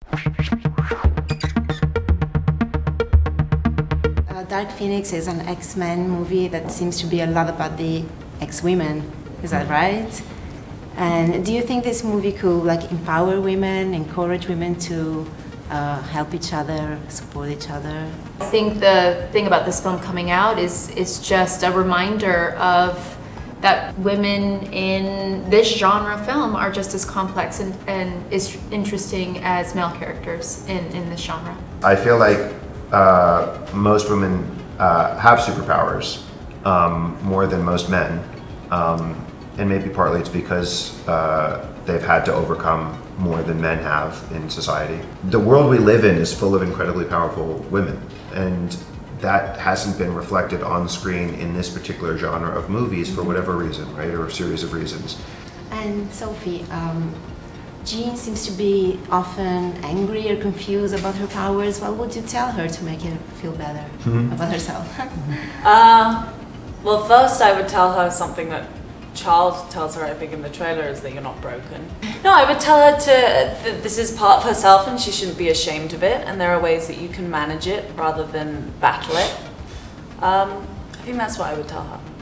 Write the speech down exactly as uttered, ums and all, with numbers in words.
Uh, Dark Phoenix is an X-Men movie that seems to be a lot about the X-women. Is that right? And do you think this movie could like empower women, encourage women to uh, help each other, support each other? I think the thing about this film coming out is is just a reminder of that women in this genre film are just as complex and, and as interesting as male characters in, in this genre. I feel like uh, most women uh, have superpowers um, more than most men. Um, and maybe partly it's because uh, they've had to overcome more than men have in society. The world we live in is full of incredibly powerful women, and that hasn't been reflected on screen in this particular genre of movies for whatever reason, right, or a series of reasons. And Sophie, um, Jean seems to be often angry or confused about her powers. What would you tell her to make her feel better mm-hmm. about herself? uh, well, first I would tell her something that Charles tells her, I think, in the trailer, is that you're not broken. No, I would tell her to that this is part of herself and she shouldn't be ashamed of it, and there are ways that you can manage it rather than battle it. Um, I think that's what I would tell her.